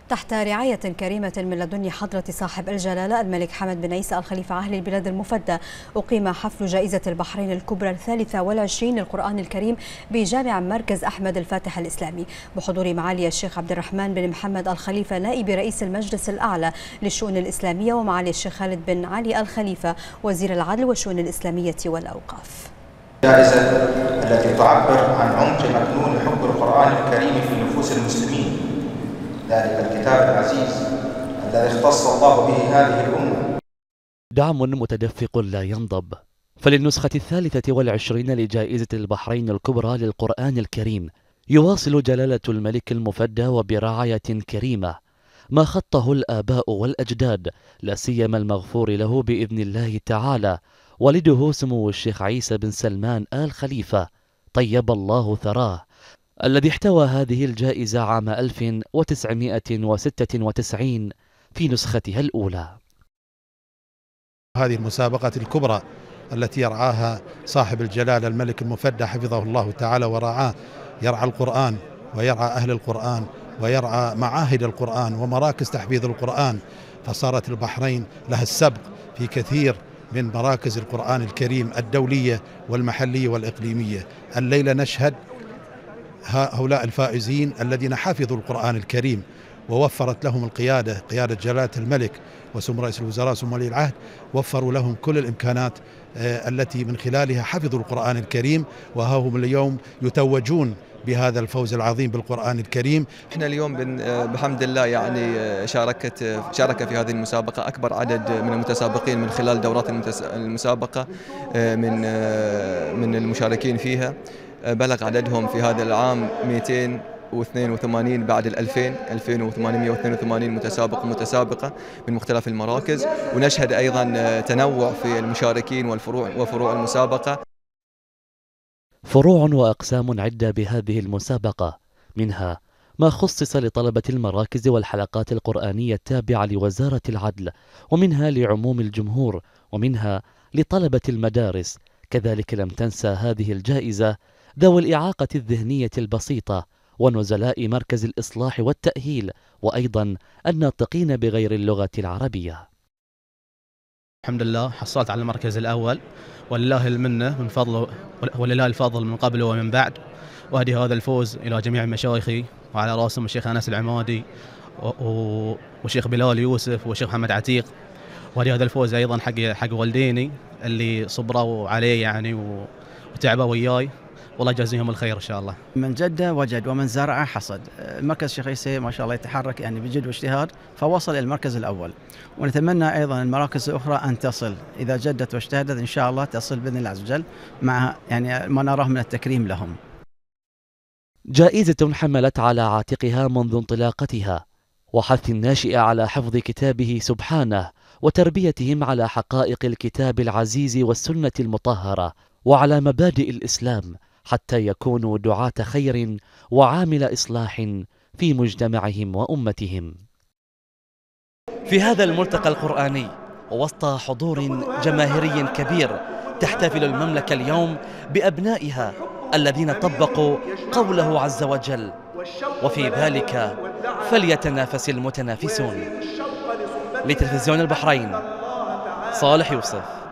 تحت رعاية كريمة من لدن حضرة صاحب الجلالة الملك حمد بن عيسى الخليفة عاهل البلاد المفدى، أقيم حفل جائزة البحرين الكبرى 23 للقرآن الكريم بجامع مركز أحمد الفاتح الإسلامي، بحضور معالي الشيخ عبد الرحمن بن محمد الخليفة نائب رئيس المجلس الأعلى للشؤون الإسلامية، ومعالي الشيخ خالد بن علي الخليفة وزير العدل والشؤون الإسلامية والأوقاف. الجائزة التي تعبر عن عمق مكنون حب القرآن الكريم في نفوس المسلمين، ذلك الكتاب العزيز الذي اختص الله به هذه الأمة. دعم متدفق لا ينضب، فللنسخة 23 لجائزة البحرين الكبرى للقرآن الكريم يواصل جلالة الملك المفدى وبرعاية كريمة ما خطه الآباء والأجداد، لا سيما المغفور له بإذن الله تعالى والده سمو الشيخ عيسى بن سلمان آل خليفة طيب الله ثراه، الذي احتوى هذه الجائزة عام 1996 في نسختها الأولى. هذه المسابقة الكبرى التي يرعاها صاحب الجلالة الملك المفدى حفظه الله تعالى ورعاه، يرعى القرآن ويرعى أهل القرآن ويرعى معاهد القرآن ومراكز تحفيظ القرآن، فصارت البحرين لها السبق في كثير من مراكز القرآن الكريم الدولية والمحلية والإقليمية. الليلة نشهد هؤلاء الفائزين الذين حفظوا القرآن الكريم ووفرت لهم القيادة، قيادة جلالة الملك وسمو رئيس الوزراء وسمو ولي العهد، وفروا لهم كل الإمكانات التي من خلالها حفظوا القرآن الكريم، وها هم اليوم يتوجون بهذا الفوز العظيم بالقرآن الكريم. احنا اليوم بحمد الله يعني شارك في هذه المسابقة أكبر عدد من المتسابقين من خلال دورات المسابقة من المشاركين فيها، بلغ عددهم في هذا العام 282 بعد 2882 متسابق ومتسابقة من مختلف المراكز، ونشهد أيضا تنوع في المشاركين وفروع المسابقة. فروع وأقسام عدة بهذه المسابقة، منها ما خصص لطلبة المراكز والحلقات القرآنية التابعة لوزارة العدل، ومنها لعموم الجمهور، ومنها لطلبة المدارس. كذلك لم تنسى هذه الجائزة ذوي الإعاقة الذهنية البسيطة ونزلاء مركز الإصلاح والتأهيل، وأيضا الناطقين بغير اللغة العربية. الحمد لله حصلت على المركز الأول، ولله المنة من فضله ولله الفضل من قبل ومن بعد، وأهدي هذا الفوز إلى جميع مشايخي وعلى رأسهم الشيخ أنس العمادي والشيخ بلال يوسف والشيخ محمد عتيق، وأهدي هذا الفوز أيضا حق والديني اللي صبروا عليه يعني وتعبوا وياي، والله يجازيهم الخير إن شاء الله. من جد وجد ومن زرع حصد. مركز الشيخ عيسى ما شاء الله يتحرك يعني بجد واجتهاد، فوصل إلى المركز الأول، ونتمنى أيضا المراكز الأخرى أن تصل إذا جدت واجتهدت إن شاء الله تصل بإذن الله عز وجل مع يعني ما نراه من التكريم لهم. جائزة حملت على عاتقها منذ انطلاقتها وحث الناشئ على حفظ كتابه سبحانه وتربيتهم على حقائق الكتاب العزيز والسنة المطهرة وعلى مبادئ الإسلام، حتى يكونوا دعاة خير وعامل إصلاح في مجتمعهم وأمتهم. في هذا الملتقى القرآني ووسط حضور جماهيري كبير، تحتفل المملكة اليوم بأبنائها الذين طبقوا قوله عز وجل: وفي ذلك فليتنافس المتنافسون. لتلفزيون البحرين، صالح يوسف.